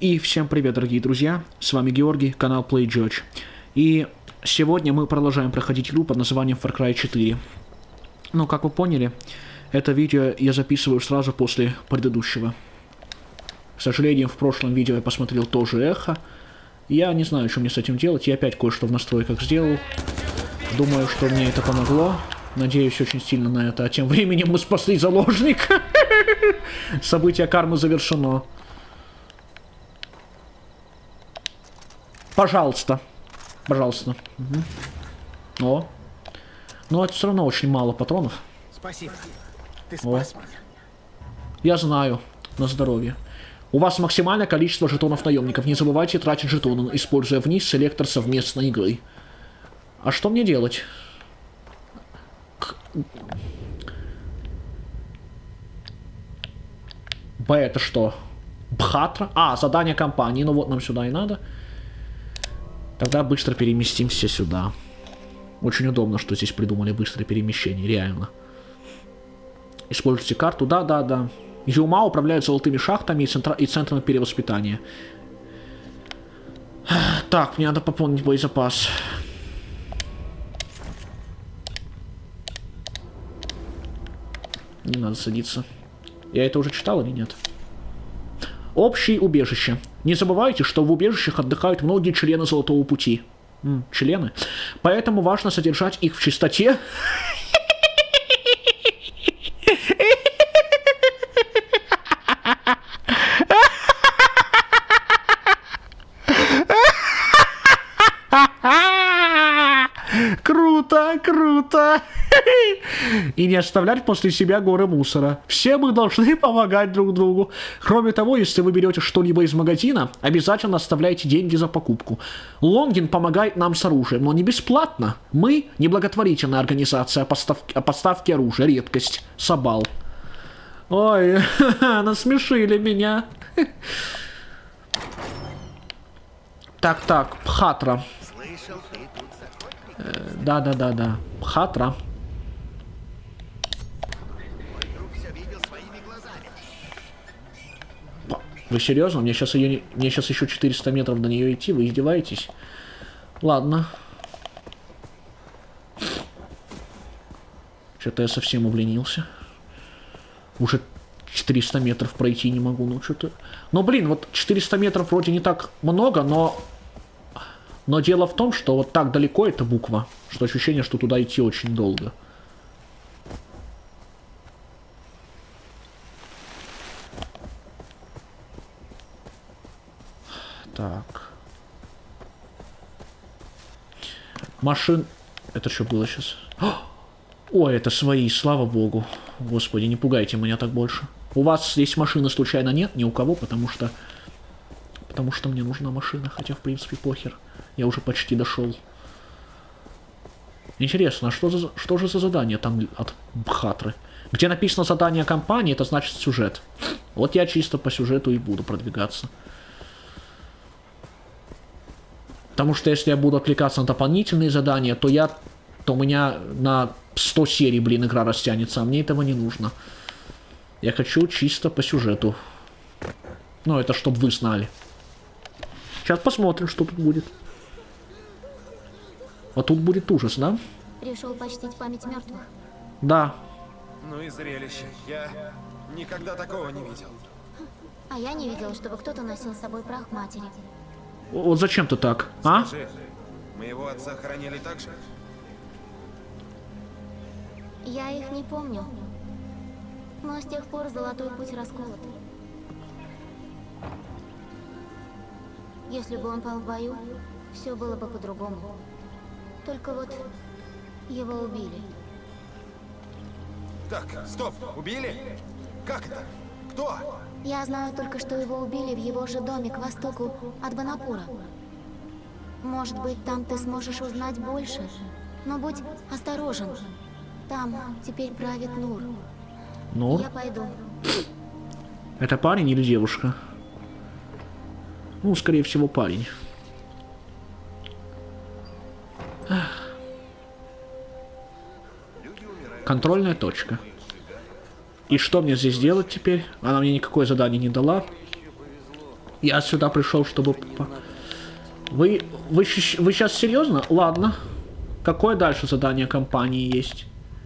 И всем привет, дорогие друзья, с вами Георгий, канал PlayJudge. И сегодня мы продолжаем проходить игру под названием Far Cry 4. Ну, как вы поняли, это видео я записываю сразу после предыдущего. К сожалению, в прошлом видео я посмотрел тоже эхо. Я не знаю, что мне с этим делать, я опять кое-что в настройках сделал. Думаю, что мне это помогло. Надеюсь очень сильно на это. А тем временем мы спасли заложника. Событие кармы завершено. Пожалуйста. Пожалуйста. Угу. О. Но это все равно очень мало патронов. Спасибо. Ты спас меня. Я знаю. На здоровье. У вас максимальное количество жетонов наемников. Не забывайте тратить жетоны, используя вниз селектор совместной игры. А что мне делать? Б это что? Бхатра? А, задание компании. Ну вот нам сюда и надо. Тогда быстро переместимся сюда. Очень удобно, что здесь придумали быстрое перемещение, реально. Используйте карту. Да. Юма управляет золотыми шахтами и центром перевоспитания. Так, мне надо пополнить боезапас. Не надо садиться. Я это уже читал или нет? Общие убежища. Не забывайте, что в убежищах отдыхают многие члены Золотого Пути. Члены. Поэтому важно содержать их в чистоте. Круто, круто. И не оставлять после себя горы мусора. Все мы должны помогать друг другу. Кроме того, если вы берете что-либо из магазина, обязательно оставляйте деньги за покупку. Лонгин помогает нам с оружием, но не бесплатно. Мы не благотворительная организация поставки оружия. Редкость. Сабал. Ой, насмешили меня. Так, Бхатра. Да. Бхатра. Вы серьезно? Мне сейчас еще 400 метров до нее идти? Вы издеваетесь? Ладно. Что-то я совсем обленился. Уже 400 метров пройти не могу. Ну, что-то... Но, блин, вот 400 метров вроде не так много, но... Но дело в том, что вот так далеко эта буква, что ощущение, что туда идти очень долго. Так. Машин... Это что было сейчас? Ой, это свои, слава богу. Господи, не пугайте меня так больше. У вас здесь машины случайно нет? Ни у кого, потому что мне нужна машина. Хотя, в принципе, похер. Я уже почти дошел. Интересно, а что же за задание там от Бхатры? Где написано задание компании, это значит сюжет. Вот я чисто по сюжету и буду продвигаться. Потому что если я буду отвлекаться на дополнительные задания, то у меня на 100 серий, блин, игра растянется, а мне этого не нужно. Я хочу чисто по сюжету. Ну, это чтобы вы знали. Сейчас посмотрим, что тут будет. А тут будет ужас, да? Пришел почтить память мертвых. Да. Ну и зрелище. Я никогда такого не видел. А я не видела, чтобы кто-то носил с собой прах матери. Вот зачем ты так, а? Скажи, моего отца хоронили так же? Я их не помню. Но с тех пор Золотой Путь расколот. Если бы он пал в бою, все было бы по-другому. Только вот его убили. Так, стоп, убили? Как это? Кто? Я знаю только, что его убили в его же доме к востоку от Банапура. Может быть, там ты сможешь узнать больше. Но будь осторожен. Там теперь правит Нур. Нур? Я пойду. Это парень или девушка? Ну, скорее всего, парень. Контрольная точка. И что мне здесь делать теперь? Она мне никакое задание не дала. Я сюда пришел, чтобы... Вы сейчас серьезно? Ладно. Какое дальше задание компании есть?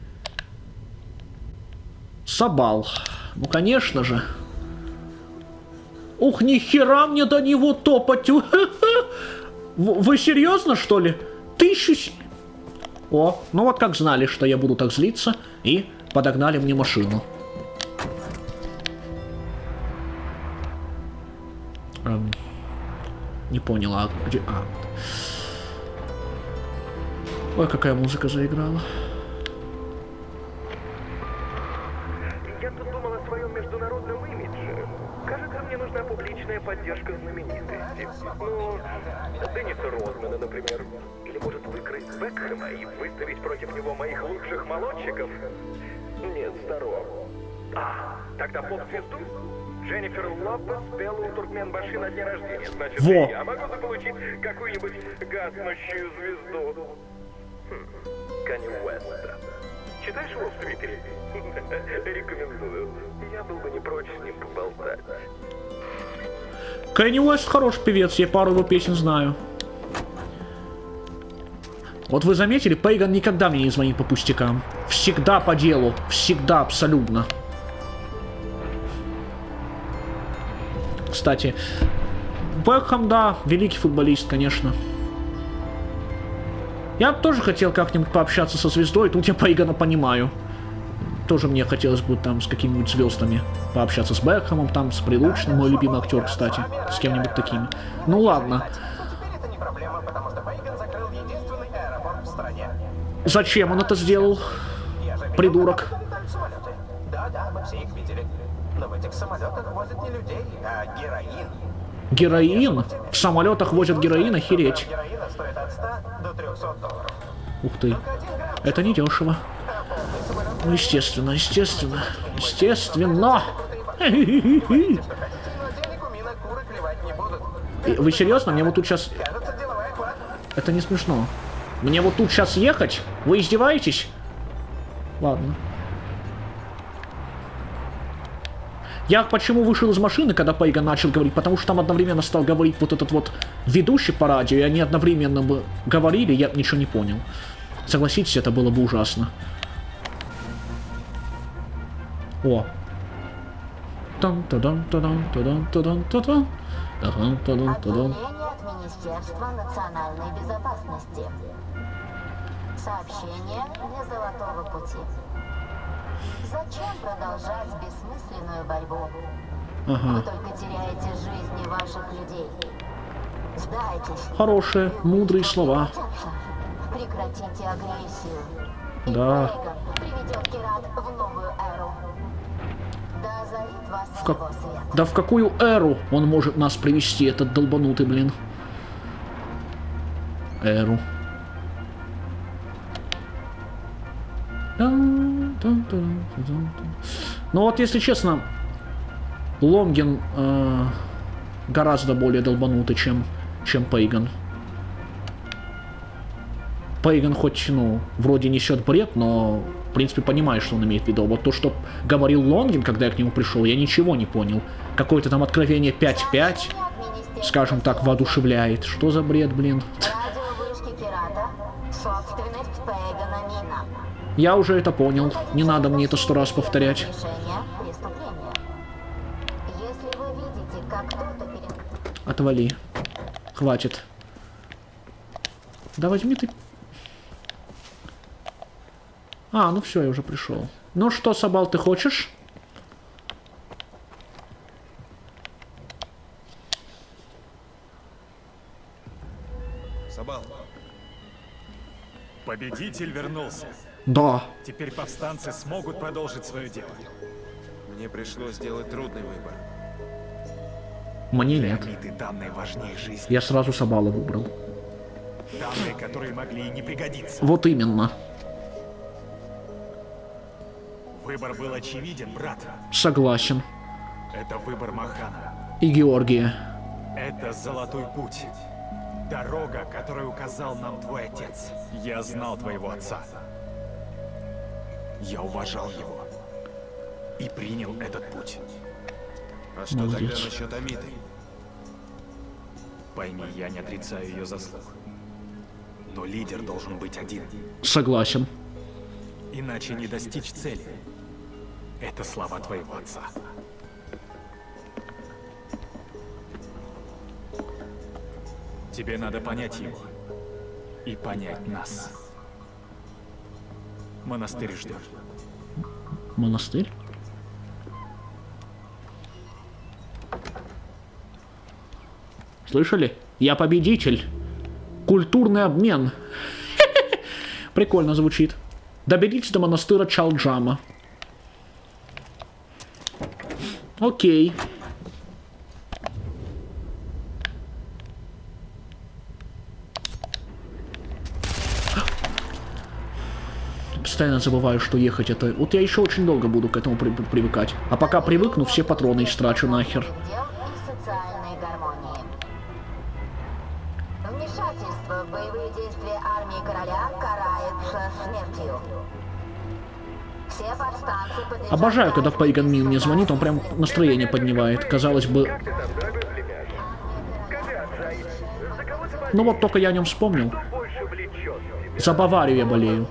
Сабал. Ну, конечно же. Ух, нихера мне до него топать. Вы серьезно, что ли? 1000... О, ну вот как знали, что я буду так злиться. И подогнали мне машину. Не понял, а где... Ой, какая музыка заиграла. Я тут думал о своем международном имидже. Кажется, мне нужна публичная поддержка знаменитости. Ну, Денниса Родмана, например. Или может выкрасть Бекхэма и выставить против него моих лучших молодчиков? Нет, здорово. Тогда поп-звезду? Дженнифер Лопес спела у Туркменбаши на дне рождения. Значит, Во. я могу заполучить какую-нибудь гаснущую звезду. Канни Уэста. Читаешь его в Твиттере? Рекомендую. Я был бы не прочь с ним поболтать. Канни Уэст хороший певец, я пару его песен знаю. Вот вы заметили, Пейган никогда мне не звонит по пустякам. Всегда по делу. Всегда, абсолютно. Кстати, Бекхэм, да, великий футболист, конечно. Я бы тоже хотел как-нибудь пообщаться со звездой, тут я Пейгана понимаю. Тоже мне хотелось бы там с какими-нибудь звездами пообщаться с Бекхэмом, там с Прилучным, мой любимый актер, кстати, с кем-нибудь такими. Ну ладно. Зачем он это сделал? Придурок. Да, мы все их видели. Но в этих самолетах возят не людей, а героин. Героин? В самолетах возят героин, охереть. Героина стоит от 100 до 300 долларов. Ух ты. Это не дешево. Ну, естественно, естественно. Естественно. Вы серьезно? Мне вот тут сейчас... Это не смешно. Мне вот тут сейчас ехать? Вы издеваетесь? Ладно. Я почему вышел из машины, когда Пейган начал говорить? Потому что там одновременно стал говорить вот этот вот ведущий по радио, и они одновременно бы говорили, я ничего не понял. Согласитесь, это было бы ужасно. О. Объявление от Министерства национальной безопасности. Сообщение для Золотого пути. Зачем продолжать бессмысленную борьбу? Вы только теряете жизни ваших людей. Сдайтесь. Хорошие, мудрые слова. Прекратите агрессию. Да. И приведет Кират в новую эру. Да озарит вас его свет. Да в какую эру он может нас привести, этот долбанутый, блин? Эру. Ну вот, если честно, Лонгин гораздо более долбанутый, чем Пейган. Пейган хоть, ну, вроде несет бред, но, в принципе, понимаешь, что он имеет в виду. Вот то, что говорил Лонгин, когда я к нему пришел, я ничего не понял. Какое-то там откровение 5-5, скажем так, воодушевляет. Что за бред, блин? Радиовышки Кирата. Собственность Пейгана Мина. Я уже это понял. Не надо мне это 100 раз повторять. Решение преступления. Если вы видите, как кто-то Отвали. Хватит. Да возьми ты... А, ну все, я уже пришел. Ну что, Сабал, ты хочешь? Сабал. Победитель вернулся. Да. Теперь повстанцы смогут продолжить свое дело. Мне пришлось сделать трудный выбор. Мне нет. Пирамиды — данные важнее жизни. Я сразу Сабала выбрал. Данные, которые могли и не пригодиться. Вот именно. Выбор был очевиден, брат. Согласен. Это выбор Махана. И Георгия. Это золотой путь. Дорога, которую указал нам твой отец. Я знал твоего отца. Я уважал его. И принял этот путь. А что Молодец. тогда насчет Амиты? Пойми, я не отрицаю ее заслуг. Но лидер должен быть один. Согласен. Иначе не достичь цели. Это слова твоего отца. Тебе надо понять его. И понять нас. Монастырь ждет. Монастырь? Слышали? Я победитель. Культурный обмен. Прикольно звучит. Доберитесь до монастыря Чалджама. Окей. Постоянно забываю, что ехать это... Вот я еще очень долго буду к этому привыкать. А пока привыкну, все патроны истрачу нахер. Вмешательство в боевые действия армии короля карается смертью. Все повстанцы подлежат... Обожаю, когда Пейган Мин мне звонит, он прям настроение поднимает. Казалось бы... Ну вот только я о нем вспомнил. За Баварию я болею.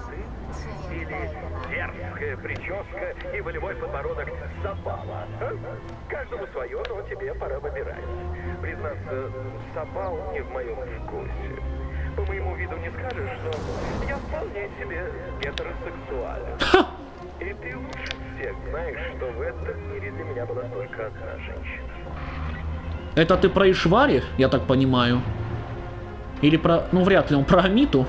Прическа и волевой подбородок Сабала. Каждому свое, но тебе пора выбирать. Признаться, Сабал не в моем вкусе. По моему виду не скажешь, но я вполне себе гетеросексуален. И ты лучше всех знаешь, что в этом мире для меня была только одна женщина. Это ты про Ишвари, я так понимаю? Или про... Ну, вряд ли он про Амиту.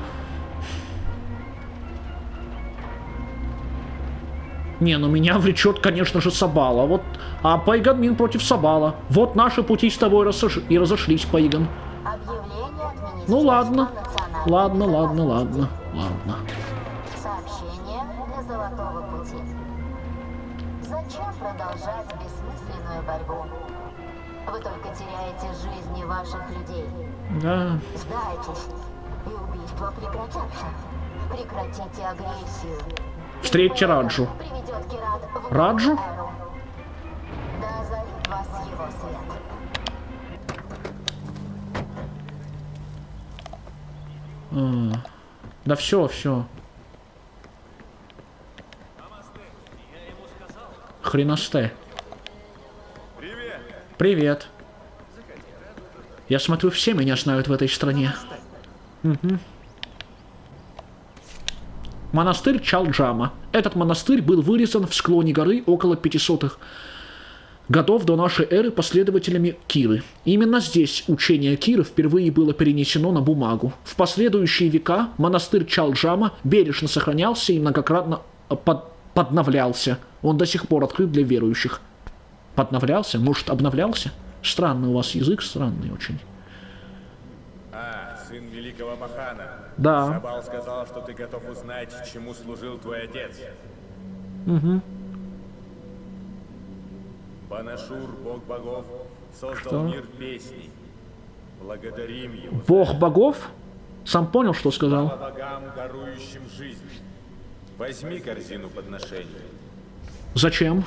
Не, ну меня влечет, конечно же, Сабала. Вот, а Пейган Мин против Сабала. Вот наши пути с тобой и разошлись, Пейган. Ну ладно. Ладно. Сообщение для Золотого пути. Зачем продолжать бессмысленную борьбу? Вы только теряете жизни ваших людей. Да. Сдайтесь, и убийства прекратятся. Прекратите агрессию. Встретьте Раджу. Раджу? Да озарит вас его свет. Да все. Хреносте. Привет. Я смотрю, все меня знают в этой стране. Угу. Монастырь Чалджама. Этот монастырь был вырезан в склоне горы около 500-х годов до нашей эры последователями Киры. Именно здесь учение Киры впервые было перенесено на бумагу. В последующие века монастырь Чалджама бережно сохранялся и многократно подновлялся. Он до сих пор открыт для верующих. Подновлялся? Может, обновлялся? Странный у вас язык, странный очень. Сын великого Махана. Да. Сабал сказал, что ты готов узнать, чему служил твой отец. Угу. Банашур, бог богов, создал мир песней. Благодарим его. Бог богов? Сам понял, что сказал? Слава богам, дарующим жизнь. Возьми корзину подношений. Зачем?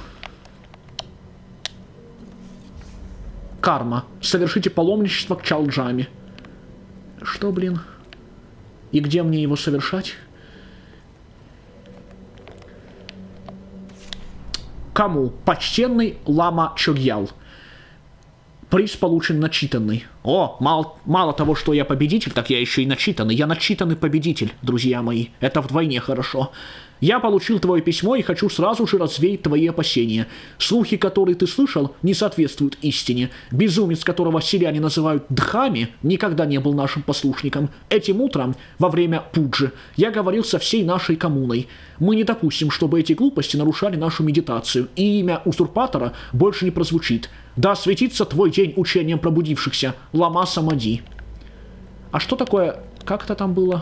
Карма. Совершите паломничество к Чалджаме. Что, блин? И где мне его совершать? Кому? Почтенный Лама Чогьял. Приз получен начитанный. О, мало того, что я победитель, так я еще и начитанный. Я начитанный победитель, друзья мои. Это вдвойне хорошо. Я получил твое письмо и хочу сразу же развеять твои опасения. Слухи, которые ты слышал, не соответствуют истине. Безумец, которого селяне называют Дхами, никогда не был нашим послушником. Этим утром, во время пуджи, я говорил со всей нашей коммуной. Мы не допустим, чтобы эти глупости нарушали нашу медитацию, и имя узурпатора больше не прозвучит. Да осветится твой день учением пробудившихся, Лама Самади. А что такое... Как это там было?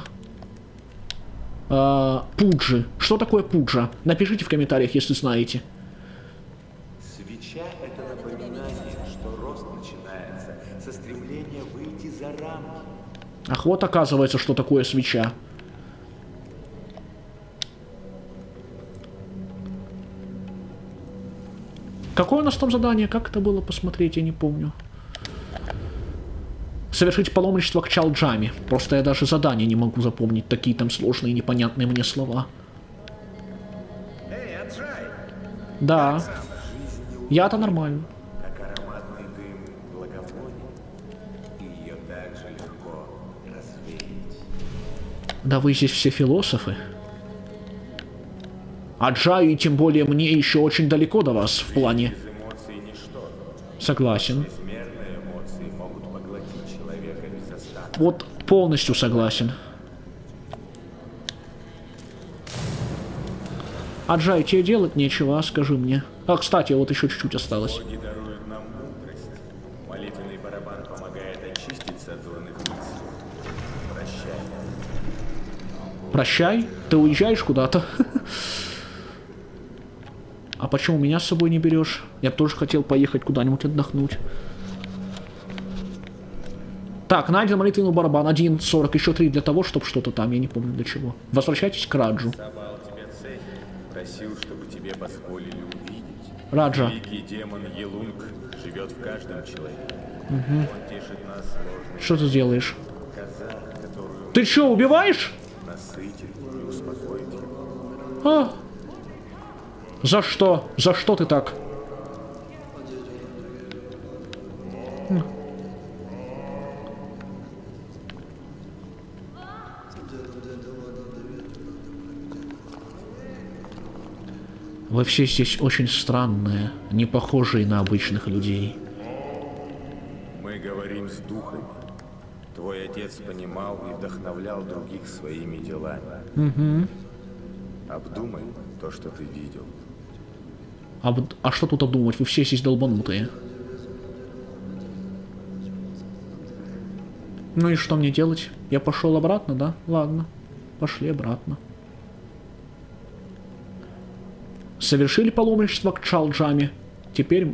Пуджи. Что такое пуджа? Напишите в комментариях, если знаете. Свеча — это напоминание, что рост начинается со стремления выйти за рамки. Ах, вот оказывается, что такое свеча. Какое у нас там задание? Как это было посмотреть? Я не помню. Совершить паломничество к Чалджаме. Просто я даже задание не могу запомнить. Такие там сложные, непонятные мне слова. Да. Я-то нормально. Как ароматный дым благовоний, и ее также легко развеять. Да вы здесь все философы. А Джаю, и тем более мне, еще очень далеко до вас в плане. Без эмоций ничто. Согласен. Безмерные эмоции могут поглотить человека без остатка. Вот полностью согласен. А Джай, тебе делать нечего, а скажи мне. А, кстати, вот еще чуть-чуть осталось. Боги даруют нам мудрость. Молитвенный барабан помогает очиститься от дурных мыслей. Прощай. Прощай? Ты уезжаешь куда-то? А почему меня с собой не берешь? Я бы тоже хотел поехать куда-нибудь отдохнуть. Так, найден молитвенный барабан. 1.40, еще 3 для того, чтобы что-то там, я не помню для чего. Возвращайтесь к Раджу. Собал тебя цель. Просил, чтобы тебе позволили увидеть. Раджа. Великий демон Елунг живет в каждом человеке. Он тешит нас сложной Что ты делаешь? коза, которую Ты что, убиваешь? насытит и успокоит его. А? За что? За что ты так? Вы все здесь очень странные, не похожие на обычных людей. Мы говорим с духами. Твой отец понимал и вдохновлял других своими делами. Обдумай то, что ты видел. А что тут обдумывать? Вы все здесь долбанутые. Ну и что мне делать? Я пошел обратно, да? Ладно. Пошли обратно. Совершили паломничество к Чалджаме. Теперь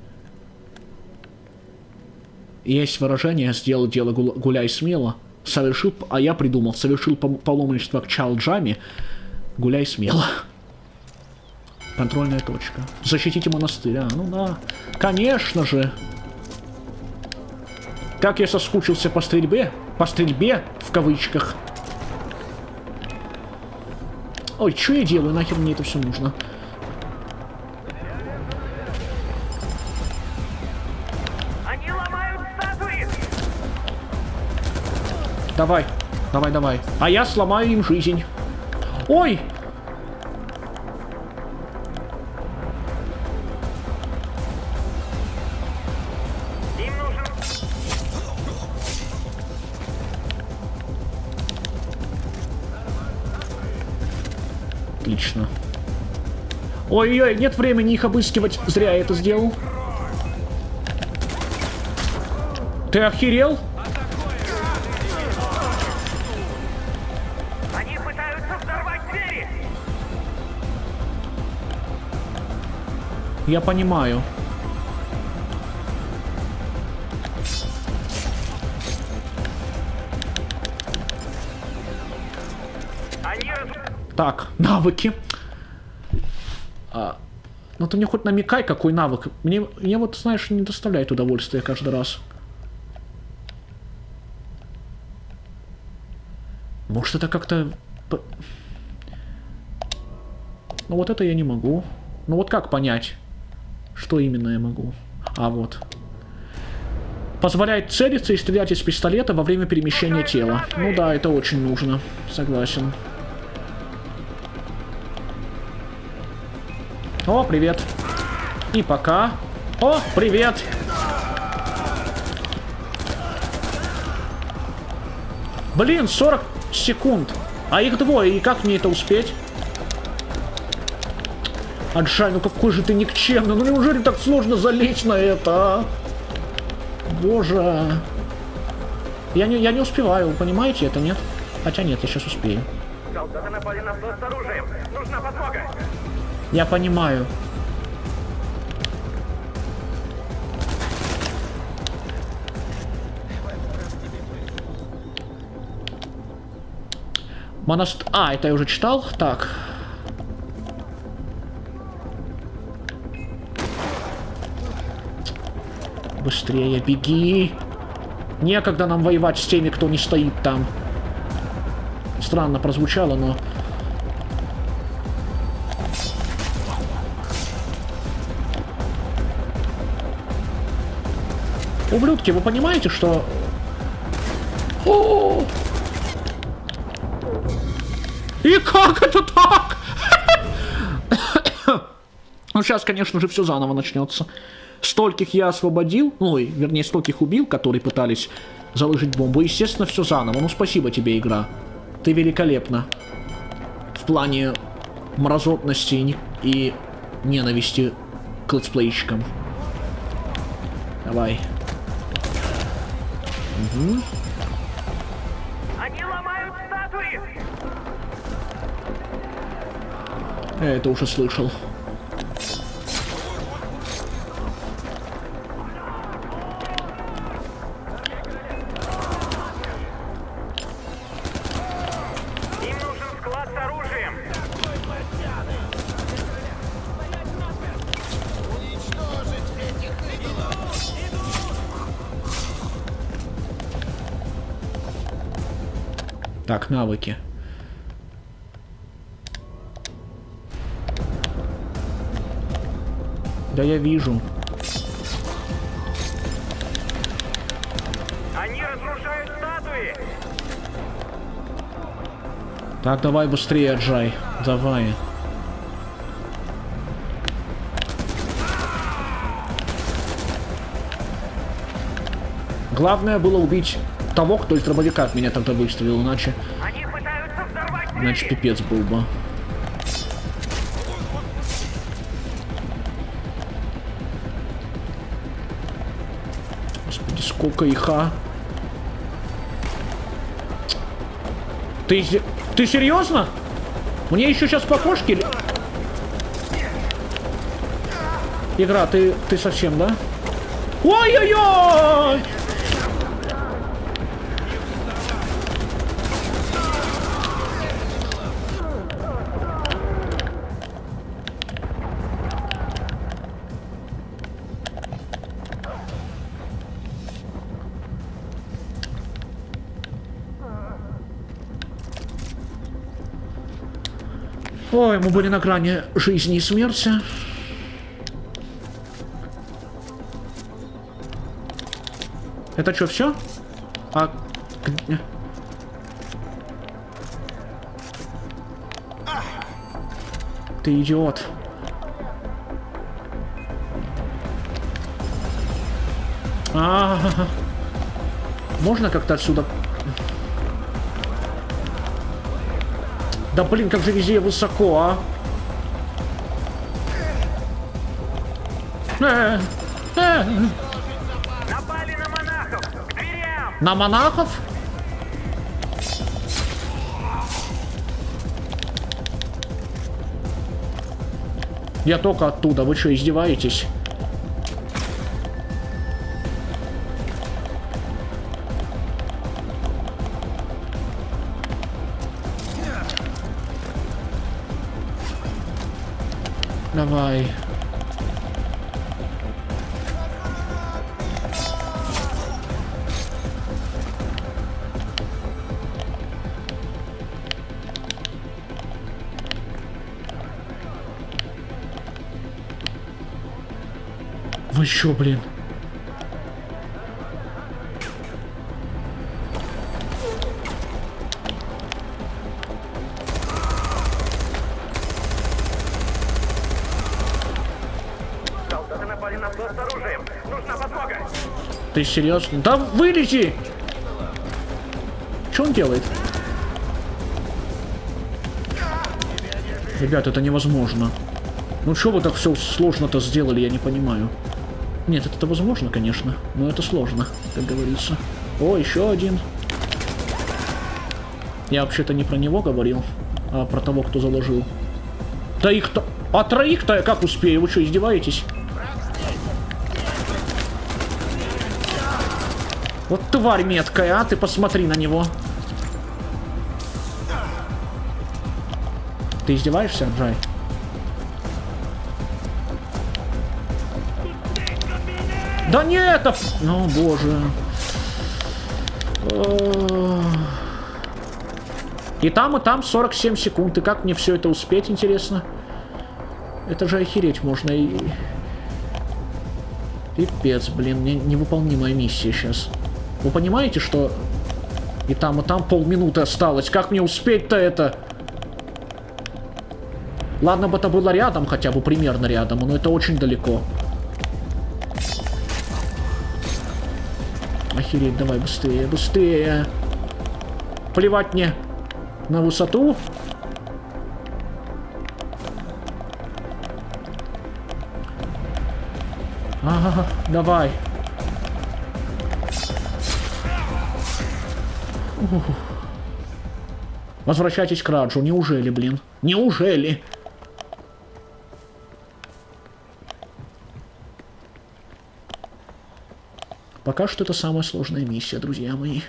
есть выражение «сделал дело, гуляй смело». Совершил, а я придумал, совершил паломничество к Чалджаме, гуляй смело. Контрольная точка. Защитите монастырь. А, ну да. Конечно же. Как я соскучился по стрельбе. По стрельбе, в кавычках. Ой, что я делаю? Нахер мне это все нужно? Они ломают статуи! Давай. Давай, давай. А я сломаю им жизнь. Ой! Им нужен... Отлично. Ой-ой-ой, нет времени их обыскивать. Зря я это сделал. Ты охерел? Они пытаются взорвать двери! Я понимаю. Они... Так, навыки. Ну ты мне хоть намекай, какой навык. Мне вот, знаешь, не доставляет удовольствия каждый раз. Может, это как-то... Ну вот это я не могу. Ну вот как понять, что именно я могу? А вот. Позволяет целиться и стрелять из пистолета во время перемещения тела. Ну да, это очень нужно. Согласен. О, привет. И пока. О, привет. Блин, 40 секунд. А их двое, и как мне это успеть? Аджай, ну какой же ты никчемный. Ну неужели так сложно залезть на это, а? Боже. Я не успеваю, понимаете это, нет? Хотя нет, я сейчас успею. Солдаты напали на флот с оружием! Нужна подмога! Я понимаю. А, это я уже читал. Так. Быстрее, беги. Некогда нам воевать с теми, кто не стоит там. Странно прозвучало, но... Ублюдки, вы понимаете, что... О! И как это так? Ну, сейчас, конечно же, все заново начнется. Стольких я освободил, ну, вернее, стольких убил, которые пытались заложить бомбу. Естественно, все заново. Ну, спасибо тебе, игра. Ты великолепна. В плане мразотности и ненависти к летсплейщикам. Давай. Угу. Они ломают статуи! Я это уже слышал. Им нужен склад с оружием! Так, навыки. Да я вижу. Они разрушают статуи! Так, давай быстрее, Джай. Давай. Главное было убить того, кто из дробовика в меня тогда выстрелил, иначе... Они пытаются взорвать Иначе пипец был бы. Господи, сколько их, а? Ты серьезно? Мне еще сейчас по кошке... Игра, ты совсем, да? Ой-ой-ой! Ой, мы были на грани жизни и смерти. Это что, все? А... Ты идиот. Можно как-то отсюда... Да блин, как же везде высоко, а? Напали на монахов! К дверям! На монахов? Я только оттуда. Вы что, издеваетесь? Давай. Вы чё, блин? Солдаты напали на склад с оружием! Нужна подмога! Ты серьезно? Да вылези! Что он делает? Ребят, это невозможно. Ну что вы так все сложно-то сделали, я не понимаю. Нет, это возможно, конечно, но это сложно, как говорится. О, еще один. Я вообще-то не про него говорил, а про того, кто заложил. Да их-то... А троих-то я как успею? Вы что, издеваетесь? Вот тварь меткая, а? Ты посмотри на него. Ты издеваешься, Джай? Да нет! Ну, боже. И там 47 секунд. И как мне все это успеть, интересно? Это же охереть можно. И... Пипец, блин, невыполнимая миссия сейчас. Вы понимаете, что и там полминуты осталось? Как мне успеть-то это? Ладно бы это было рядом, хотя бы примерно рядом, но это очень далеко. Охереть, давай быстрее, быстрее. Плевать мне на высоту. Ага, давай. Возвращайтесь к Раджу. Неужели, блин? Неужели? Пока что это самая сложная миссия, друзья мои.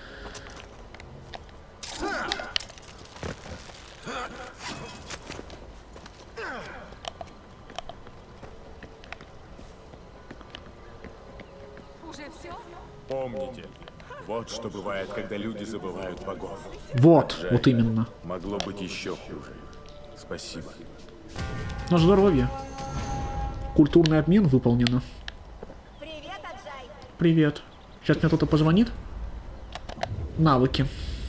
Помните, вот что бывает, когда люди забывают богов. Вот, Жаль, вот именно. Могло быть еще хуже. Спасибо. На здоровье. Культурный обмен выполнено. Привет, Аджай. Привет. Сейчас мне кто-то позвонит. Навыки.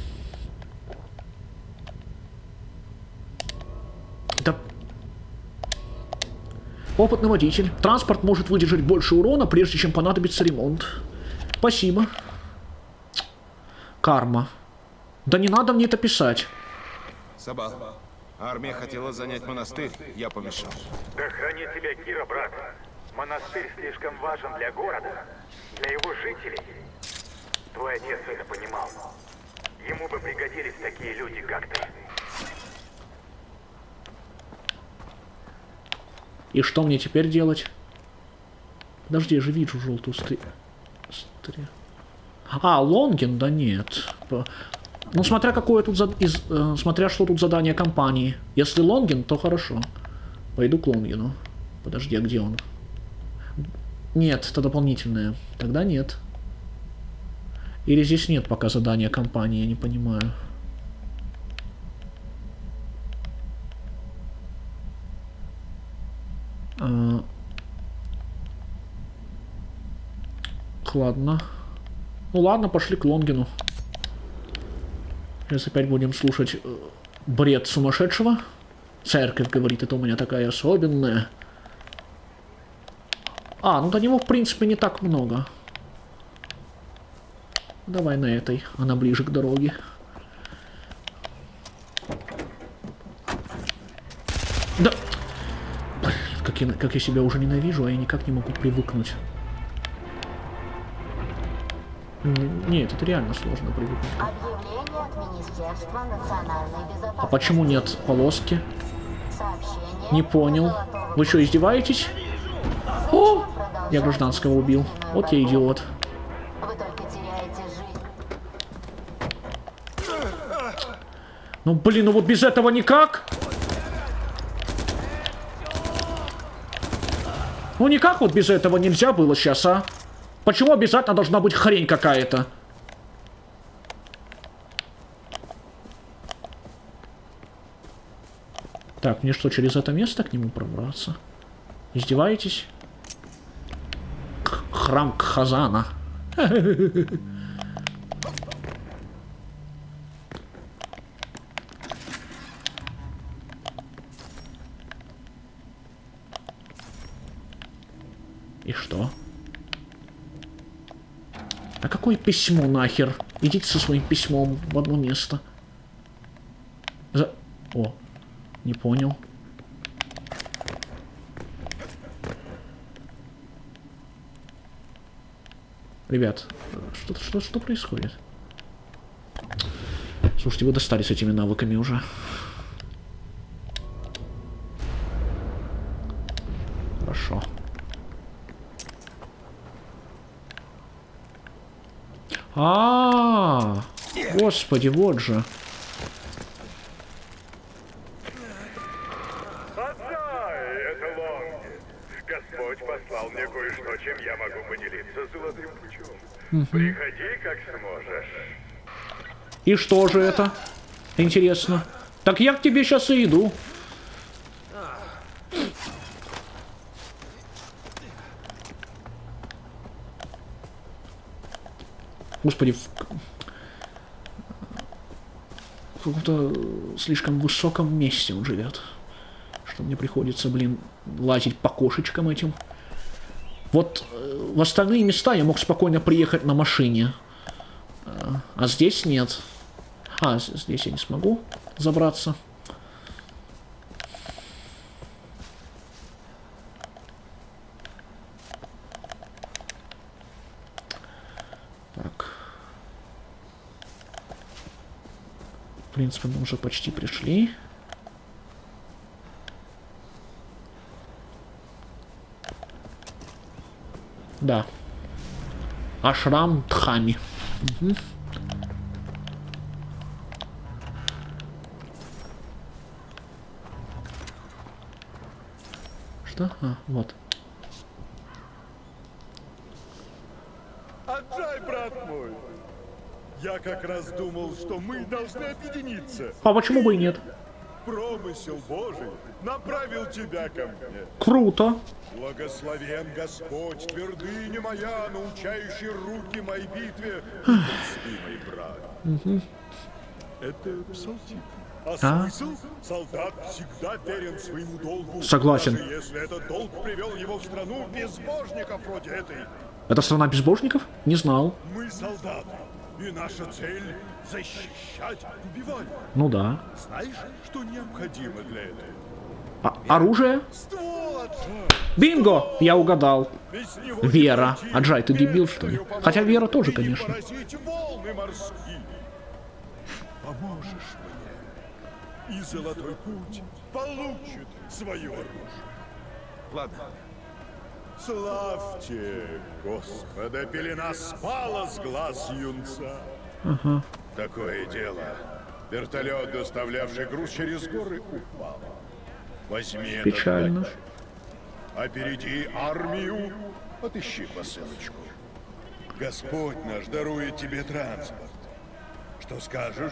Да. Опытный водитель. Транспорт может выдержать больше урона, прежде чем понадобится ремонт. Спасибо. Карма. Да не надо мне это писать. Сабал, армия хотела занять монастырь, я помешал. Да храни тебя Кира, брат. Монастырь слишком важен для города, для его жителей. Твой отец это понимал. Ему бы пригодились такие люди, как ты. И что мне теперь делать? Подожди, я же вижу желтую А, Лонгин? Да нет. Ну, смотря какое тут смотря что тут задание компании. Если Лонгин, то хорошо. Пойду к Лонгину. Подожди, а где он? Нет, это дополнительное. Тогда нет. Или здесь нет пока задания компании, я не понимаю. Ладно. Ну ладно, пошли к Лонгину. Сейчас опять будем слушать бред сумасшедшего. Церковь говорит, это у меня такая особенная. А, ну до него в принципе не так много. Давай на этой, она ближе к дороге. Да! Как я себя уже ненавижу, а я никак не могу привыкнуть. Нет, это реально сложно привыкнуть. Объявление от Министерства национальной безопасности. А почему нет полоски? Сообщение. Не понял. Вы что, издеваетесь? О! Я гражданского убил. Вот я идиот. Вы только теряете жизнь. Ну блин, ну вот без этого никак? Ну никак вот без этого нельзя было сейчас, а? Почему обязательно должна быть хрень какая-то? Так, мне что, через это место к нему пробраться? Издеваетесь? Храм Кхазана. И что? А какое письмо нахер? Идите со своим письмом в одно место. О, не понял. Ребят, что происходит? Слушайте, вы достали с этими навыками уже. Хорошо. Господи, вот же. Это Лонги. Господь послал мне кое-что, чем я могу поделиться с золотым путем. Приходи, как сможешь. И что же это? Интересно. Так я к тебе сейчас и иду. Господи, в каком-то слишком высоком месте он живет. Что мне приходится, блин, лазить по кошечкам этим. Вот в остальные места я мог спокойно приехать на машине. А здесь нет. А, здесь я не смогу забраться. Так. В принципе, мы уже почти пришли. Да. Ашрам Дхами. Угу. Что? А, вот. Аджай, брат мой! Я как раз думал, что мы должны объединиться. А почему бы и нет? Промысел Божий направил тебя ко мне. Круто. Благословен Господь, твердыня моя, научающая руки моей битве. Спи, мой брат. Угу. Это псалтирь. А смысл? Солдат всегда верен своему долгу. Согласен. Даже если этот долг привел его в страну безбожников вроде этой. Это страна безбожников? Не знал. Мы солдаты. И наша цель — защищать, убивать. Ну да. Знаешь, что необходимо для этого? Оружие? Ствол, Аджай. Бинго! Я угадал. Без него Вера. не Аджай, ты дебил, что ли? Хотя Вера тоже, конечно. Волны морские. Поможешь мне, и Золотой Путь получит свое оружие. Ладно. Славьте Господа, пелена спала с глаз юнца. Ага. Такое дело. Вертолет, доставлявший груз через горы, упал. Возьми Печально. этот багаж. Опереди армию, отыщи посылочку. Господь наш дарует тебе транспорт. Что скажешь?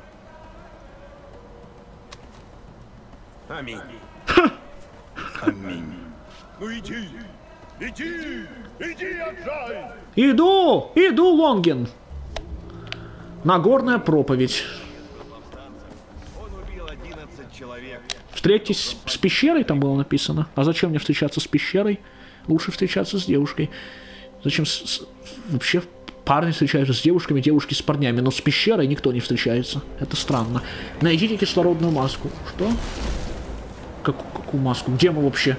Аминь. Аминь. Ну иди, иди, иди, Аджай! Иду, Лонгин. Нагорная проповедь. Он убил 11 человек. Встретитесь с пещерой, там было написано. А зачем мне встречаться с пещерой? Лучше встречаться с девушкой. Зачем вообще парни встречаются с девушками, девушки с парнями, но с пещерой никто не встречается. Это странно. Найдите кислородную маску. Что? Какую маску? Где мы вообще?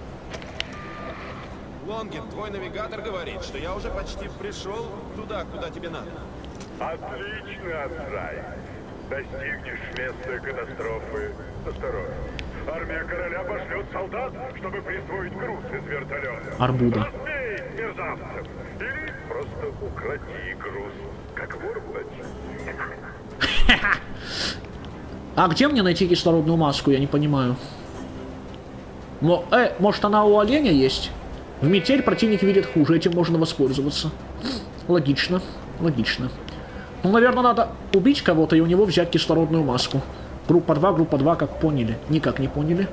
Лонгин, твой навигатор говорит, что я уже почти пришел туда, куда тебе надо. Отлично, Аджай. Достигнешь места катастрофы. Осторожно. Армия короля пошлет солдат, чтобы присвоить груз из вертолета. Арбуда. Разбей мерзавцев. Или просто укради груз, как вор в ночи. А где мне найти кислородную маску? Я не понимаю. Может она у оленя есть? В метель противник видит хуже, этим можно воспользоваться. Логично, логично. Ну, наверное, надо убить кого-то и у него взять кислородную маску. Группа 2, как поняли? Никак не поняли.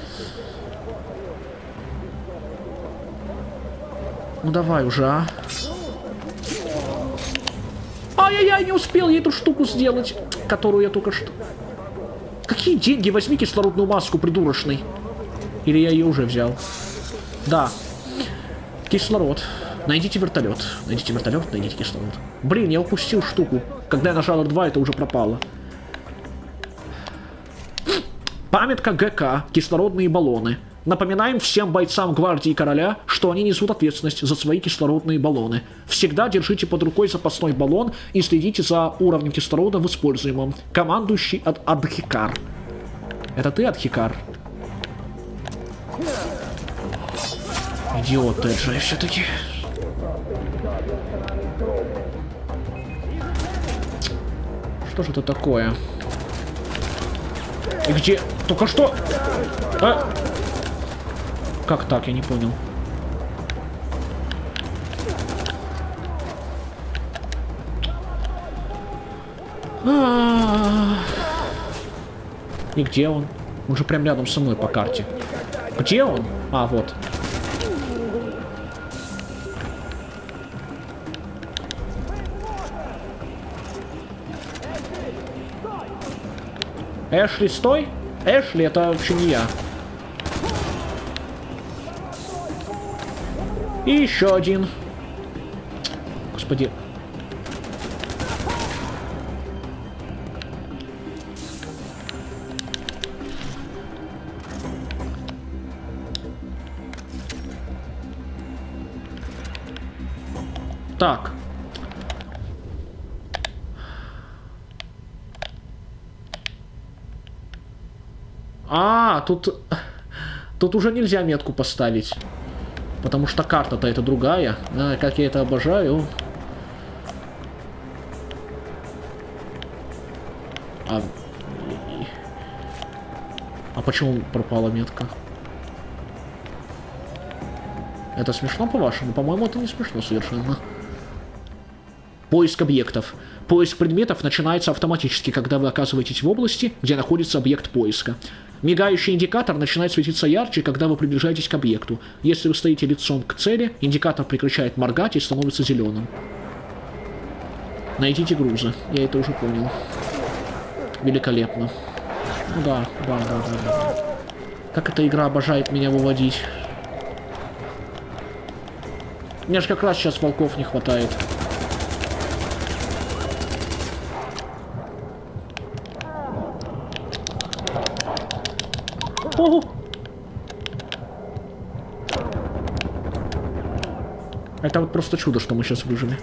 Ну давай уже, а. Ай-яй-яй, не успел я эту штуку сделать, которую я только что... Какие деньги? Возьми кислородную маску, придурочный. Или я ее уже взял? Да. Кислород. Найдите вертолет. Найдите вертолет, найдите кислород. Блин, я упустил штуку. Когда я нажал R2, это уже пропало. Памятка ГК. Кислородные баллоны. Напоминаем всем бойцам гвардии короля, что они несут ответственность за свои кислородные баллоны. Всегда держите под рукой запасной баллон и следите за уровнем кислорода в используемом. Командующий Адхикар. Это ты, Адхикар? Идиот ты, Джей, все-таки. Что же это такое? И где? Только что? Как так? Я не понял. И где он? Он же прям рядом со мной по карте. Где он? А, вот. Эшли, стой! Эшли, это вообще не я. И еще один. Господи. Так. Тут уже нельзя метку поставить. Потому что карта-то это другая. А, как я это обожаю. А почему пропала метка? Это смешно, по-вашему? По-моему, это не смешно совершенно. Поиск объектов. Поиск предметов начинается автоматически, когда вы оказываетесь в области, где находится объект поиска. Мигающий индикатор начинает светиться ярче, когда вы приближаетесь к объекту. Если вы стоите лицом к цели, индикатор прекращает моргать и становится зеленым. Найдите грузы. Я это уже понял. Великолепно. Ну да. Как эта игра обожает меня выводить. Мне же как раз сейчас волков не хватает. Ого! Это вот просто чудо, что мы сейчас выжили.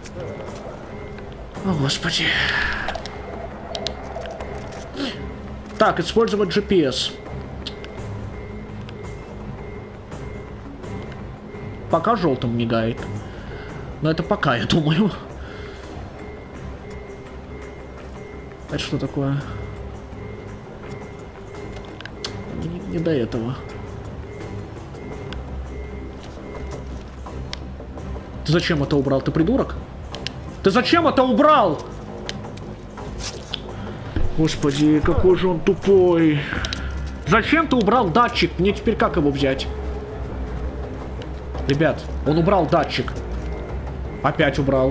О, господи. Так, использовать GPS. Пока желтым мигает. Но это пока, я думаю. Это что такое? Не до этого. Ты зачем это убрал? Ты придурок? Ты зачем это убрал? Господи, какой же он тупой. Зачем ты убрал датчик? Мне теперь как его взять? Ребят, он убрал датчик. Опять убрал.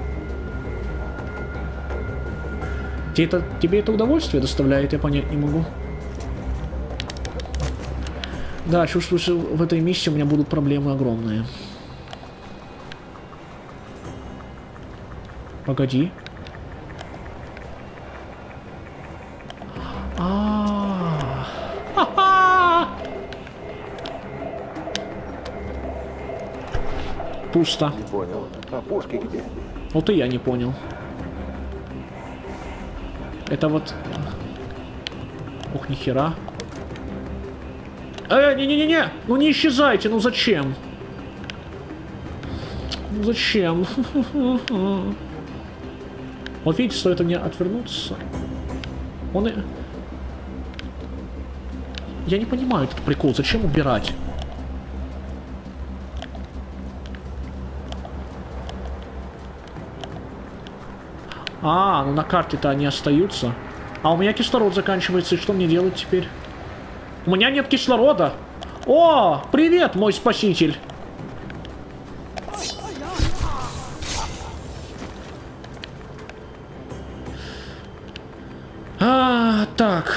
Тебе это удовольствие доставляет? Я понять не могу. Да, чувствую, что в этой миссии у меня будут проблемы огромные. Погоди. Пусто. Не понял. А пушки где? Вот и я не понял. Это вот... Ух, нихера. Не-не-не-не! Ну не исчезайте, ну зачем? Ну зачем? Вот видите, стоит мне отвернуться. Он и... Я не понимаю этот прикол, зачем убирать? А, ну на карте-то они остаются. А у меня кислород заканчивается, и что мне делать теперь? У меня нет кислорода. О, привет, мой спаситель. Так.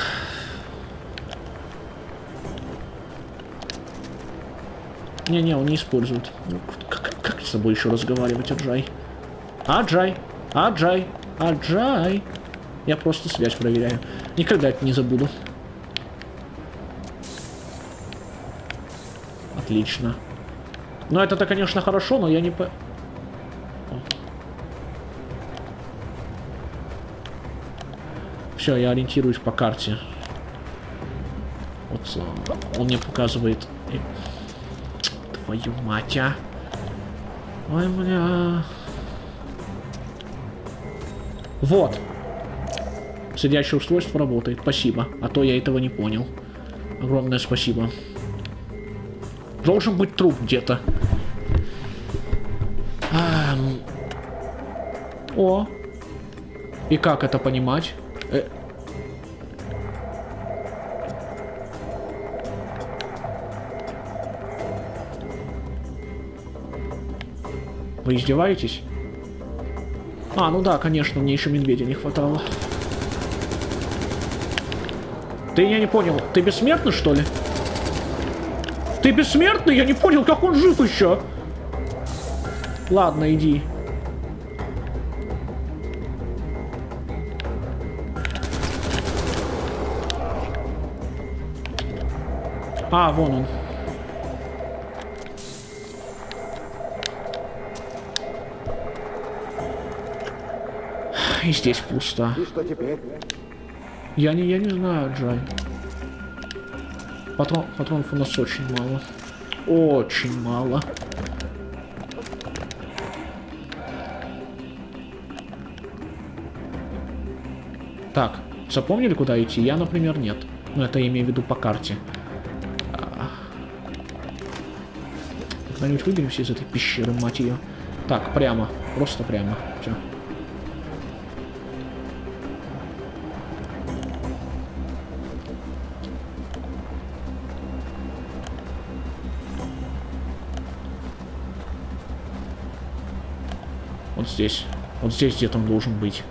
Не-не, он не использует. Ну, как с тобой еще разговаривать, Аджай? Аджай. Я просто связь проверяю. Никогда это не забуду. Отлично. Ну, это-то, конечно, хорошо, но я не по... Все, я ориентируюсь по карте. Вот он мне показывает... Твою мать, а! Ой, бля... Вот. Следящее устройство работает. Спасибо. А то я этого не понял. Огромное спасибо. Должен быть труп где-то. О. И как это понимать? Вы издеваетесь? А, ну да, конечно, мне еще медведя не хватало. Ты, я не понял, ты бессмертный, что ли? Ты бессмертный? Я не понял, как он жив еще. Ладно, иди. А, вон он. И здесь пусто. И что теперь? Я не знаю, Джай. Патронов у нас очень мало. Очень мало. Так, запомнили, куда идти? Я, например, нет. Ну, это я имею в виду по карте. Когда-нибудь выберемся из этой пещеры, мать ее. Так, прямо. Просто прямо. Все. Вот здесь. Вот здесь где-то он должен быть.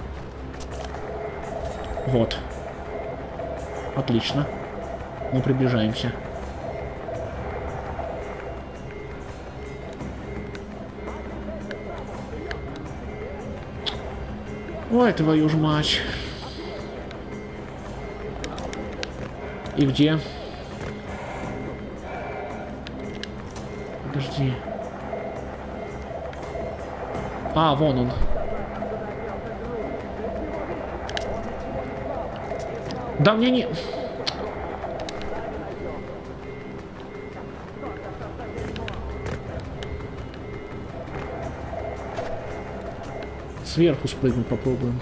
Вот. Отлично. Мы приближаемся. Ой, твою ж мать. И где? Подожди. А, вон он. Да мне не... Сверху спрыгнуть попробуем.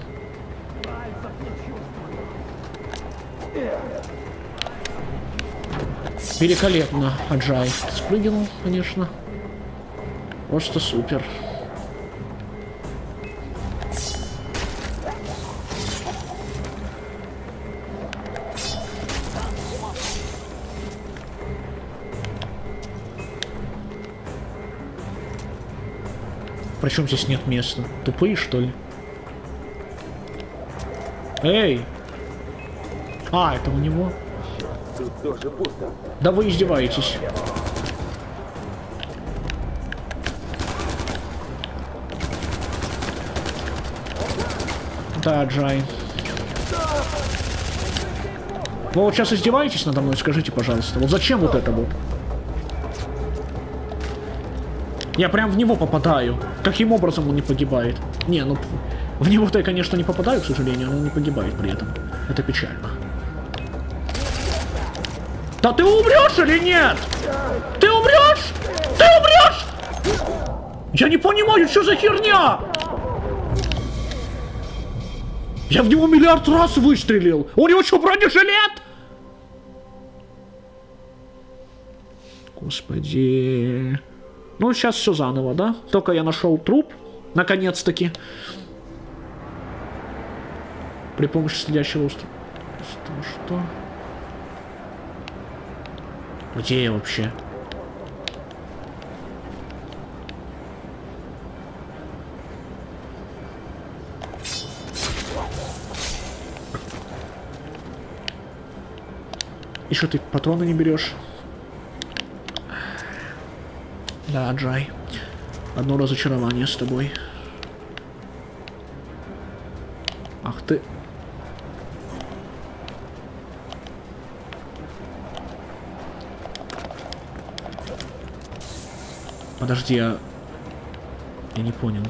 Великолепно, Аджай. Спрыгнул, конечно. Просто супер. Причем здесь нет места? Тупые, что ли? Эй! А, это у него? Тут тоже пусто. Да вы издеваетесь. Да, Джай. Вы вот сейчас издеваетесь надо мной? Скажите, пожалуйста. Вот зачем вот это вот? Я прям в него попадаю. Каким образом он не погибает? Не, ну... В него-то я, конечно, не попадаю, к сожалению, но он не погибает при этом. Это печально. Да ты умрешь или нет? Ты умрешь? Ты умрешь? Я не понимаю, что за херня? Я в него миллиард раз выстрелил. У него что, бронежилет? Господи... Ну, сейчас все заново, да? Только я нашел труп, наконец-таки. При помощи следящего устройства. Что? Где я вообще? И что, ты патроны не берешь? Да, Джай. Одно разочарование с тобой. Ах ты. Подожди, я не понял.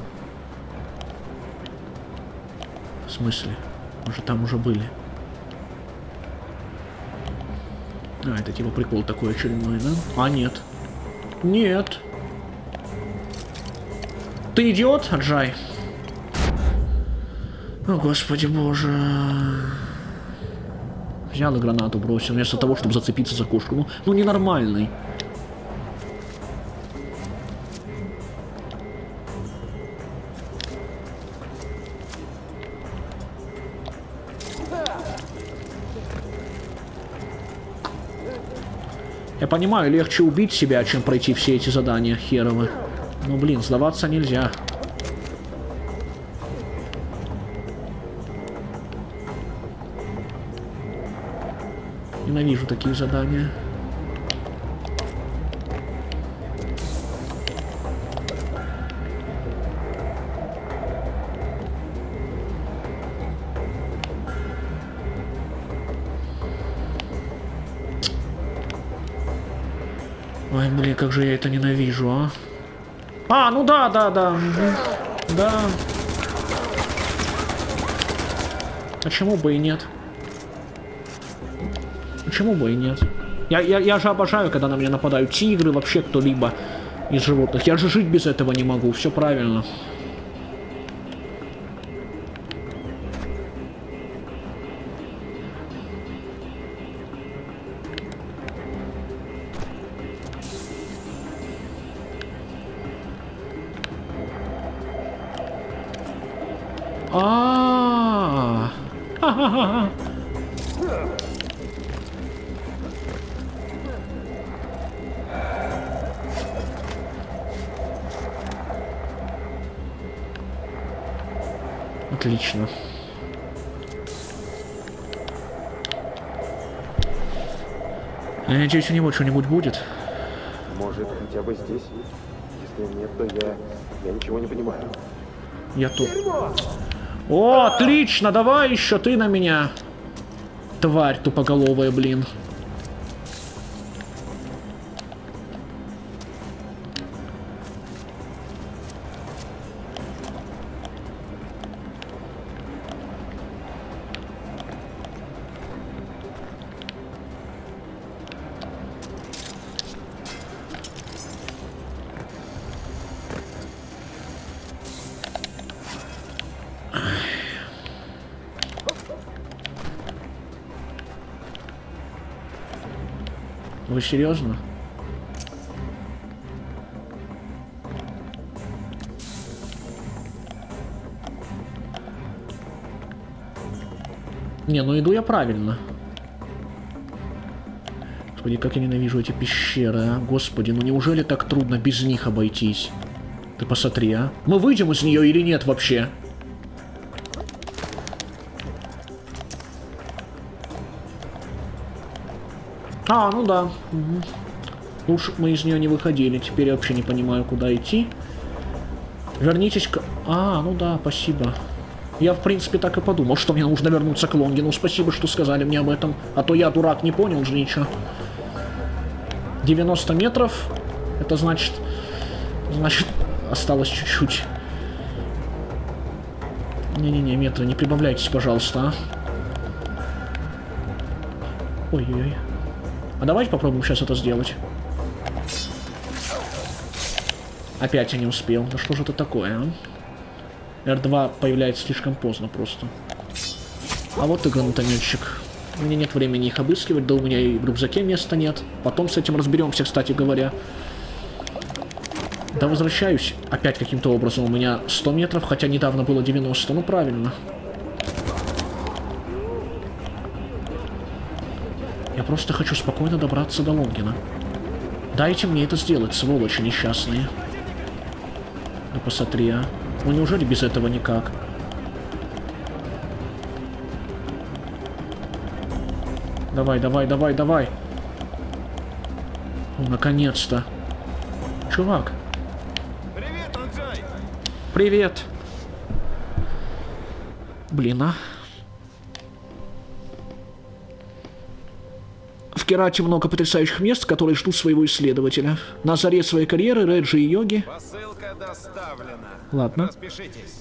В смысле? Может, там уже были? А, это типа прикол такой очередной, да? А, нет. Нет. Ты идиот, Аджай? О, господи боже. Взял и гранату бросил, вместо того, чтобы зацепиться за кошку. Ну ненормальный. Я понимаю, легче убить себя, чем пройти все эти задания херовы. Ну, блин, сдаваться нельзя. Ненавижу такие задания. Ой, блин, как же я это ненавижу, а. А, ну да. Да. Почему бы и нет? Почему бы и нет? Я же обожаю, когда на меня нападают тигры, вообще кто-либо из животных. Я же жить без этого не могу, все правильно. Ха-ха-ха. Отлично. Я надеюсь, у него что-нибудь будет. Может, хотя бы здесь? Если нет, то я ничего не понимаю. Я тут. О, отлично, давай еще ты на меня. Тварь тупоголовая, блин. Вы серьезно? Не, ну иду я правильно. Господи, как я ненавижу эти пещеры, а. Господи, ну неужели так трудно без них обойтись? Ты посмотри, а. Мы выйдем из нее или нет вообще? А, ну да. Угу. Лучше мы из нее не выходили. Теперь я вообще не понимаю, куда идти. Вернитесь к... А, ну да, спасибо. Я, в принципе, так и подумал, что мне нужно вернуться к Лонгину. Спасибо, что сказали мне об этом. А то я, дурак, не понял же ничего. 90 метров. Это значит... Значит, осталось чуть-чуть. Не-не-не, метры, не прибавляйтесь, пожалуйста, а. Ой-ой-ой. А давайте попробуем сейчас это сделать. Опять я не успел. Да что же это такое, а? R2 появляется слишком поздно просто. А вот и гранатометчик. У меня нет времени их обыскивать, да у меня и в рюкзаке места нет. Потом с этим разберемся, кстати говоря. Да возвращаюсь опять каким-то образом. У меня 100 метров, хотя недавно было 90. Ну правильно. Я просто хочу спокойно добраться до Лонгина. Дайте мне это сделать, сволочи несчастные. Ну посмотри, а. Ну неужели без этого никак? Давай, давай, давай, давай. Ну, наконец-то. Чувак. Привет, Анджай. Привет. Блин, а. В Керате много потрясающих мест, которые ждут своего исследователя. На заре своей карьеры Реджи и Йоги... Посылка доставлена. Ладно. Распишитесь.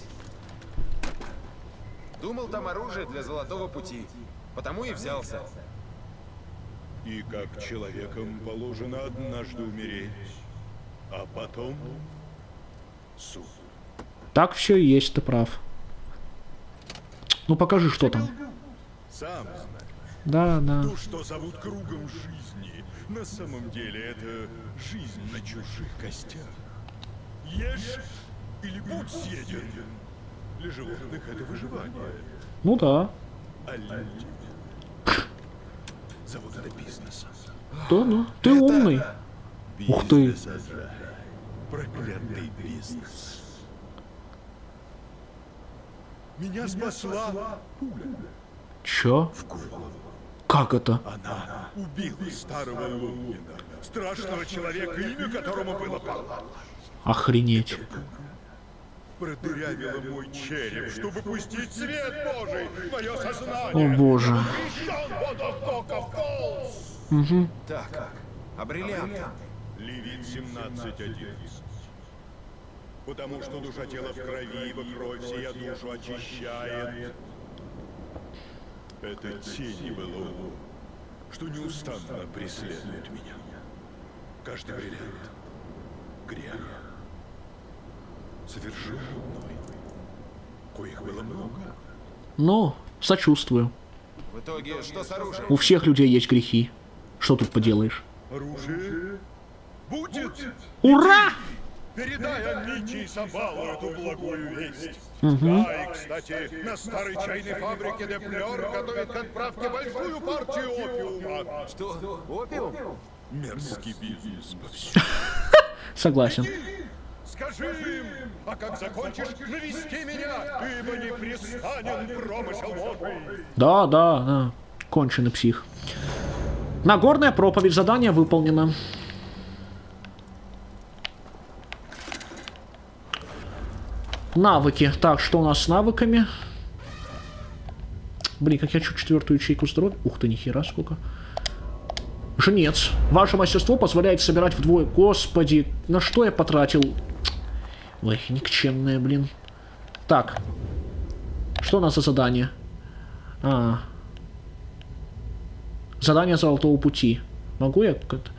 Думал, там оружие для Золотого Пути. Потому и взялся. И как человеком положено однажды умереть, а потом суд. Так все и есть, ты прав. Ну покажи, что там. Сам знаешь. Да, да. То, что зовут кругом жизни, на самом деле это жизнь на чужих костях. Ешь или будь съеден. Для животных это выживание. Ну да. А люди зовут это бизнесом. Да, ты умный. Ух ты. Проклятый бизнес. Меня спасла пуля. Чё? В голову. Как это? Она убила старого Лунгина, страшного человека, имя которому было Павла. Охренеть. Продырявила мой череп, чтобы пустить свет Божий в мое сознание. О боже. Угу. Так, а бриллианты? Левит 17:11. Потому что душа тела в крови, ибо кровь сия душу очищает. Это тени было, что неустанно преследует меня. Каждый бриллиант — грех, совершенный мной. Коих было много. Ну, сочувствую. В итоге, что с оружием? У всех людей есть грехи. Что тут поделаешь? Оружие будет. Ура! Передай Анните и Сабалу эту благую весть. Угу. Да, и, кстати, на старой чайной фабрике Деплер готовят к отправке большую партию опиума. Что? Опиум? Мерзкий бизнес повсюду. Согласен. Скажи им, а как закончишь, навести меня, ибо непрестанен промысел Божий. Да. Конченый псих. Нагорная проповедь. Задание выполнено. Навыки. Так, что у нас с навыками? Блин, как я чуть четвертую ячейку здоровья. Ух ты, нихера сколько. Жнец. Ваше мастерство позволяет собирать вдвое. Господи, на что я потратил? Ой, никчемное, блин. Так. Что у нас за задание? Задание Золотого пути. Могу я как-то...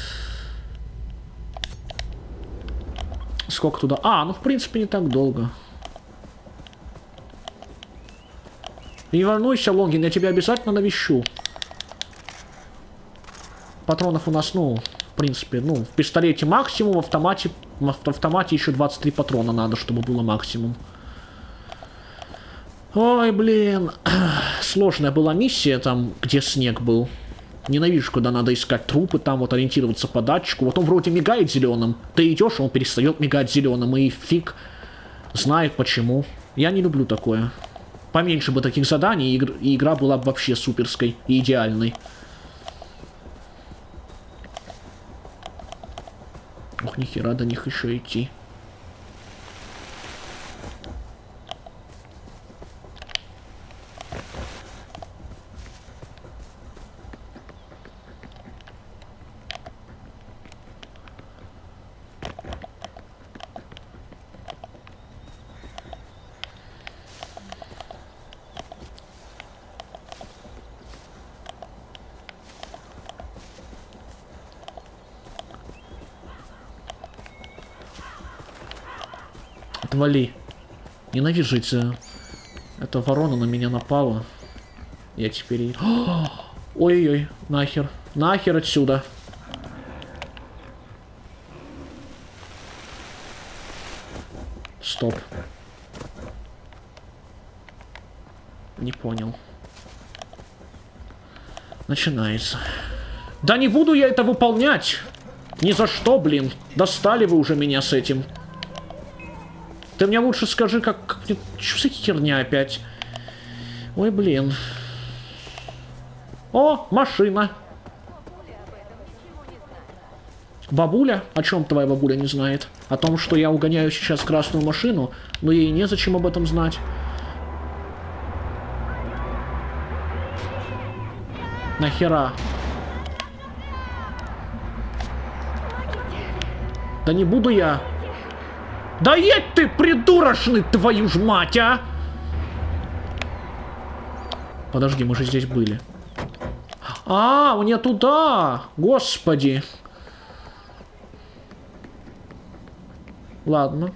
Сколько туда? Ну в принципе не так долго. Не волнуйся, Лонгин, я тебя обязательно навещу. Патронов у нас, в принципе, в пистолете максимум, в автомате еще 23 патрона надо, чтобы было максимум. Ой, блин. Сложная была миссия там, где снег был. Ненавижу, когда надо искать трупы, там вот ориентироваться по датчику. Вот он вроде мигает зеленым. Ты идешь, он перестает мигать зеленым. И фиг знает почему. Я не люблю такое. Поменьше бы таких заданий, и игра была бы вообще суперской и идеальной. Ох, нихера до них еще идти. Отвали. Ненавижу эти... Эта ворона на меня напала. Я теперь... Ой-ой-ой, нахер. Нахер отсюда. Стоп. Не понял. Начинается. Да не буду я это выполнять. Ни за что, блин. Достали вы уже меня с этим. Ты мне лучше скажи, как... Что за херня опять? Ой, блин. О, машина. Бабуля? О чем твоя бабуля не знает? О том, что я угоняю сейчас красную машину, но ей незачем об этом знать. Нахера? Да не буду я... Да едь ты, придурочный, твою ж мать, а! Подожди, мы же здесь были. У меня туда! Господи! Ладно.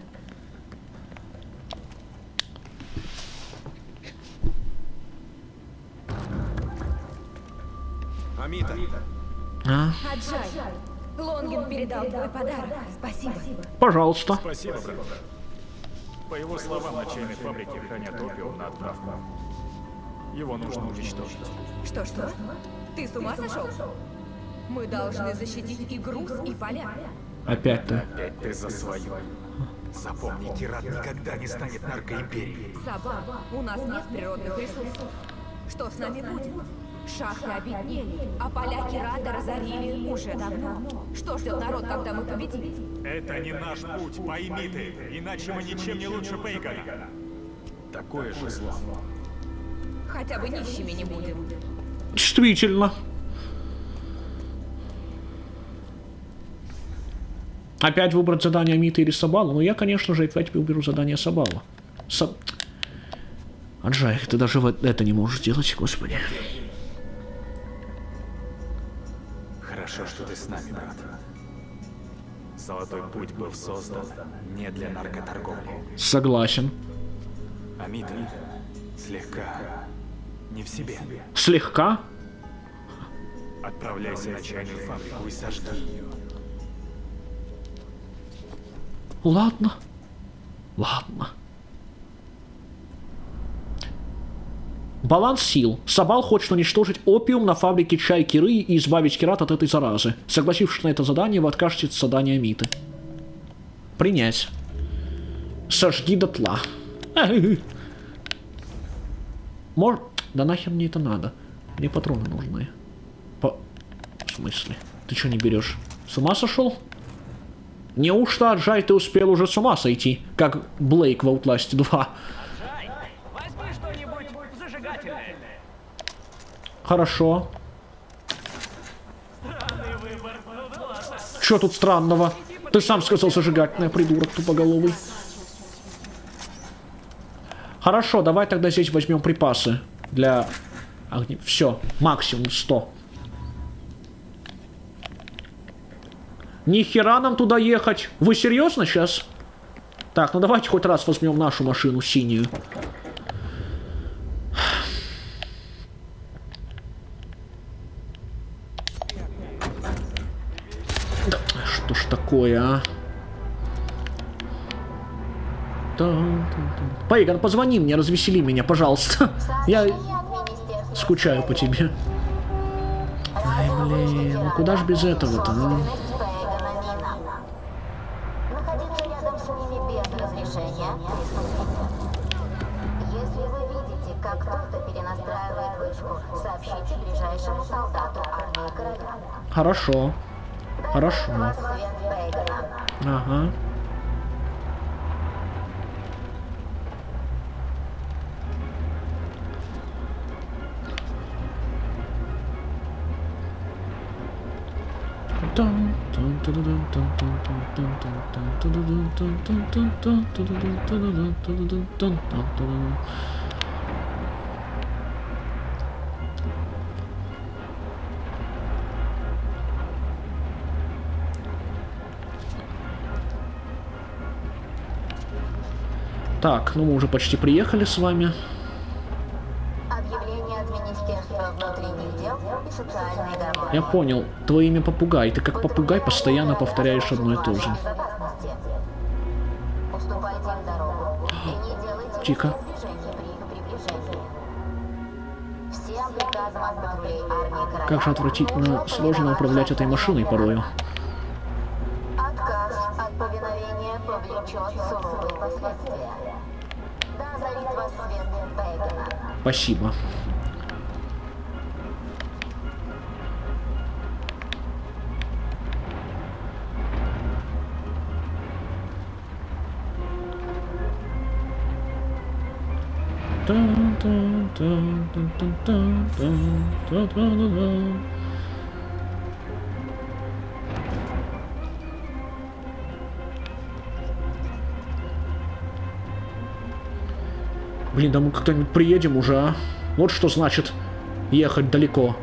Амита. Аджай, Лонгин передал твой подарок. Спасибо. Пожалуйста. Спасибо, брат. По его словам, на чайной фабрике хранят опиум на отправку. Его нужно уничтожить. Что? Ты с ума сошел? Мы должны защитить и груз, и поля. Опять-то. Опять ты за свое. Запомни, Кират никогда не станет наркоимперией. Саба, у нас нет природных ресурсов. Что с нами будет? Шахты обеднели, а поля Кирата разорили уже давно. Что ждет народ, когда мы победим? Это не наш путь, пойми ты, иначе мы ничем не лучше Пейгана. Такое же зло. Хотя бы нищими не будем. Действительно. Опять выбрать задание Миты или Сабала? Ну, я, конечно же, опять выберу задание Сабала. Аджай, ты даже это не можешь делать, господи. Хорошо, что ты с нами, брат. Золотой путь был создан не для наркоторговли. Согласен. А Мита слегка не в себе. Слегка? Отправляйся на чайную фабрику и сожги ее. Ладно. Ладно. Баланс сил. Сабал хочет уничтожить опиум на фабрике чай Киры и избавить Кират от этой заразы. Согласившись на это задание, вы откажетесь от задания Миты. Принять. Сожги дотла. Может... Да нахер мне это надо? Мне патроны нужны. В смысле? Ты что не берешь? С ума сошел? Неужто, Аджай, ты успел уже с ума сойти? Как Блейк в Outlast 2. Возьми что-нибудь зажигательное. Хорошо. Странный выбор. Ну да ладно. Что тут странного? Ты сам сказал зажигательное, придурок тупоголовый. Хорошо, давай тогда здесь возьмем припасы. Для огня. Все, максимум 100. Нихера нам туда ехать. Вы серьезно сейчас? Так, ну давайте хоть раз возьмем нашу машину синюю. Да, что ж такое, а? Пейган, позвони мне, развесели меня, пожалуйста. Я скучаю по тебе. Ай, блин, ну куда ж без этого-то, ну? Находиться рядом с ними без разрешения преступление. Если вы видите, как кто-то перенастраивает вышку, сообщите ближайшему солдату армии короля. Хорошо. Хорошо. Ага. Так, ну мы уже почти приехали с вами. Объявление от Министерства внутренних дел и социальной гармонии. Я понял. Твое имя Попугай. Ты как попугай постоянно повторяешь одно и то же. Уступайте им дорогу и не делайте Тихо. движений при их приближении. Всем приказам от патрулей армии короля. Как же отвратительно сложно управлять этой машиной порою. Отказ от повиновения повлечет суровые последствия. Да озарит вас свет Пейгана. Спасибо. Блин, да мы как-нибудь приедем уже, а? Вот что значит ехать далеко.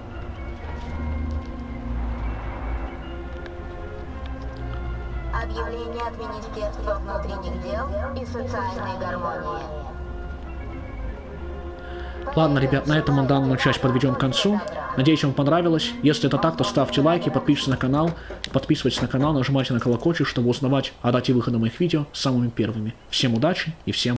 Объявление от Министерства внутренних дел и социальной гармонии. Ладно, ребят, на этом мы данную часть подведем к концу. Надеюсь, вам понравилось. Если это так, то ставьте лайки, подписывайтесь на канал, нажимайте на колокольчик, чтобы узнавать о дате выхода моих видео самыми первыми. Всем удачи и всем